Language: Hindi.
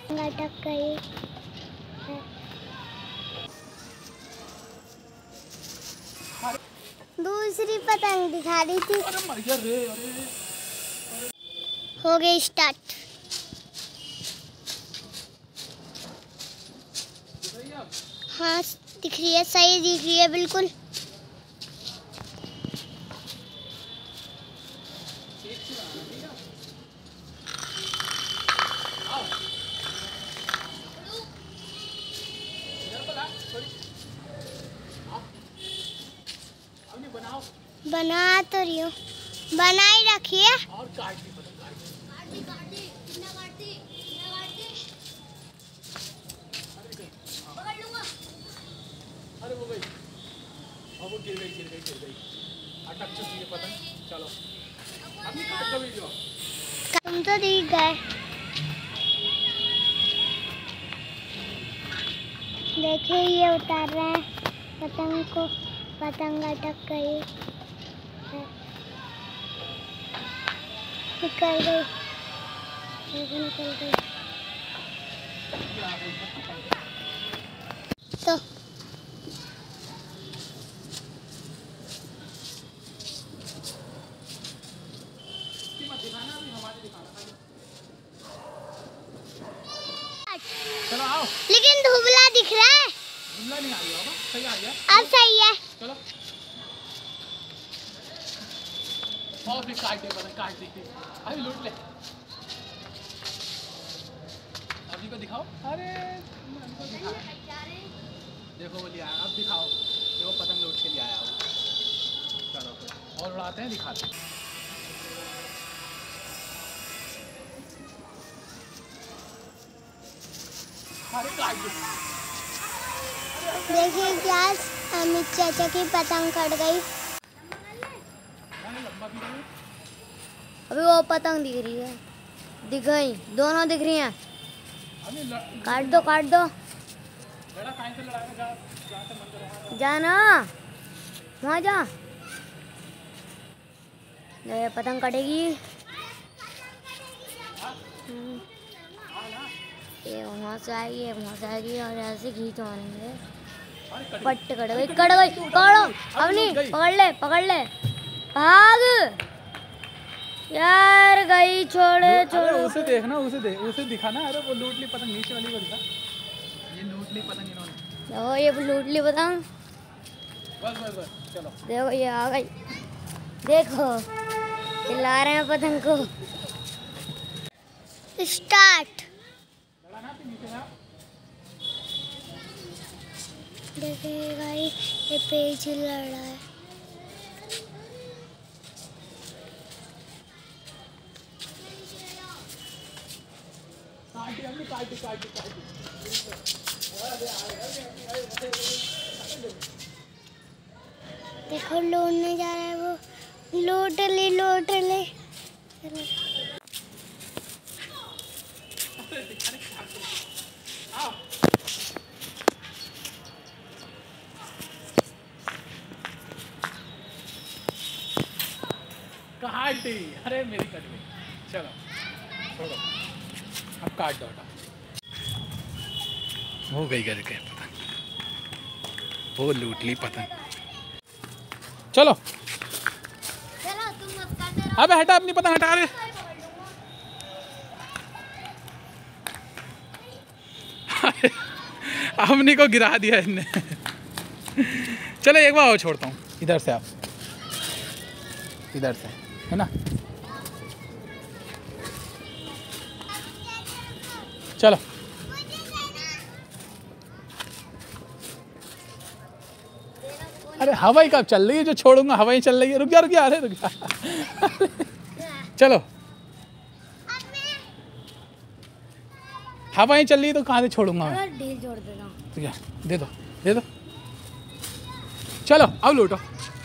अटक गई। दूसरी पतंग दिखा रही थी। अरे मर गया रे। अरे हो गई स्टार्ट। हाँ दिख रही है, सही दिख रही है बिल्कुल। बना तो रही हूँ, बना ही रखिए। और काट दी। अरे वो गई, अब वो गिर गई। अटक चुकी है पतंग। चलो अभी काट दो वीडियो। तुम तो दिख गए। देखिए ये उतार रहे हैं पतंग को। पतंग अटक गई, निकल गई। तो चलो आओ। लेकिन धुबला दिख रहा है। धुबला नहीं आ रही होगा, सही आ गया। अब सही है। चलो और फिर काट दे पतंग, काट दी। अभी लूट ले, अभी को दिखाओ। अरे देखो वो लिया, अब दिखाओ। देखो पतंग लूट के ले आया वो। चलो फिर और उड़ाते हैं, दिखाते हैं। अरे काट दो। देखिए क्या अमित चाचा की पतंग कट गई। अभी वो पतंग दिख रही है, दिख गई, दोनों दिख रही हैं। काट दो जाना, वहाँ जा। ये पतंग कटेगी। ये वहाँ से आएगी और ऐसे खींच मारेंगे। पट्ट कट गई। पकड़ो अवनी, पकड़ ले भाग यार। गई, छोड़ो। उसे देखना, उसे दिखाना। अरे वो लूट ली पतंग, नीचे वाली को दिखा। ये लूट ली पतंग इन्होंने। देखो ये लूट ली पतंग। बस चलो। देखो ये आ गई, देखो हिला रहे हैं पतंग को। स्टार्ट। देखिए भाई ये पेज ही लड़ रहा है। देखो लौटने जा रहा है वो। लौट ले। काट दी। अरे मेरी कट गई। चलो छोड़ो, अब काट दो। हो गई करके पतंग, वो लूट ली पतंग। चलो तुम मत काटो। अबे हटा, अपनी पतंग हटा रे। हमनी को गिरा दिया इनने। चलो एक बार और छोड़ता हूँ। इधर से आप, इधर से है ना। चलो अरे हवाई कब चल रही है जो छोड़ूंगा? हवाई चल रही है। रुक जा। अरे रुक जा। चलो हवाई चल रही है तो कहाँ से छोड़ूंगा मैं? ढील जोड़ देना। दे दो। चलो अब लूटो।